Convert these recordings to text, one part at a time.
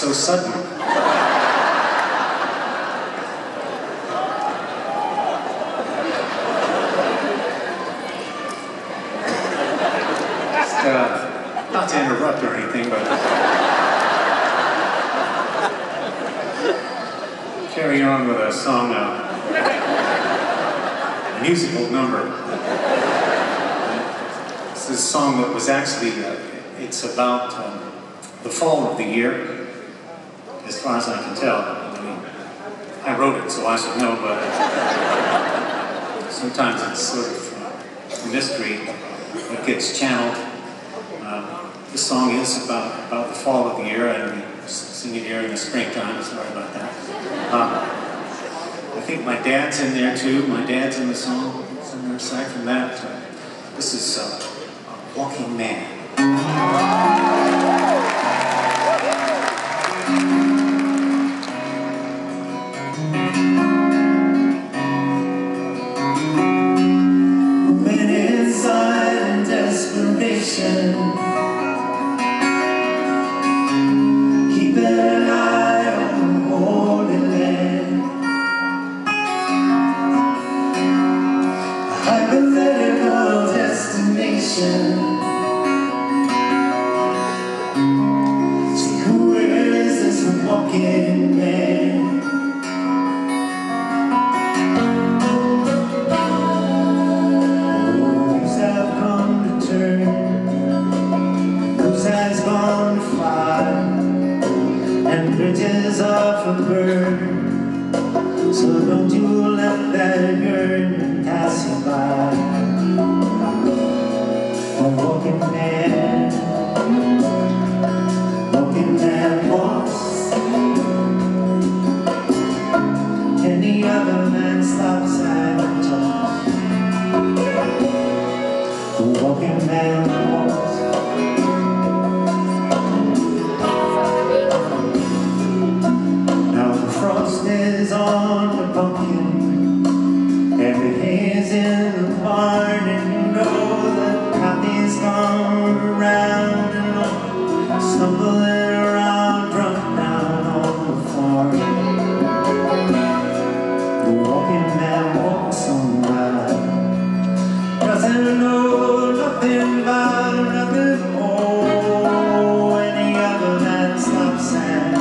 so sudden. Not to interrupt or anything, but carry on with a song, a musical number. This is a song that was actually, it's about the fall of the year, as far as I can tell. I mean, I wrote it, so I should know, but sometimes it's sort of a mystery that gets channeled. The song is about the fall of the year, and we sing it here in the springtime. Sorry about that. I think my dad's in there too. My dad's in the song. Somewhere aside from that, this is Walking Man. When inside in desperation, hypothetical destination. See, who is this walking man? Whose have come to turn, whose has gone to fire, and bridges are for burn. So don't you let that yearn pass you by. A walking man walks. Any other man stops and talks. A walking man walks. Now the frost is on the pumpkin, and the hay's in the barn, and you know that coffee's gone around and on, stumbling around, drunk down on the farm. The walking man walks on by, doesn't know nothing about nothing. Oh, any other man stops and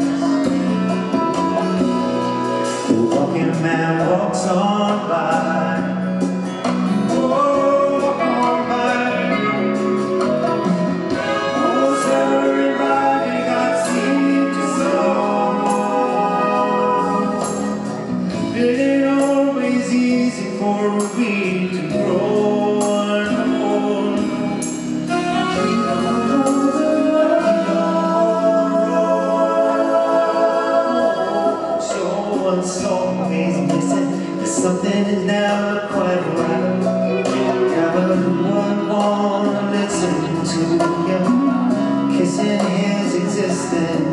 the walking man walks on by. Oh, walk on by. Oh, sir, everybody got seed to sow. It ain't always easy for a weed to grow. What's always missing is something is never quite right. Never would want to listen to you, kissing his existence.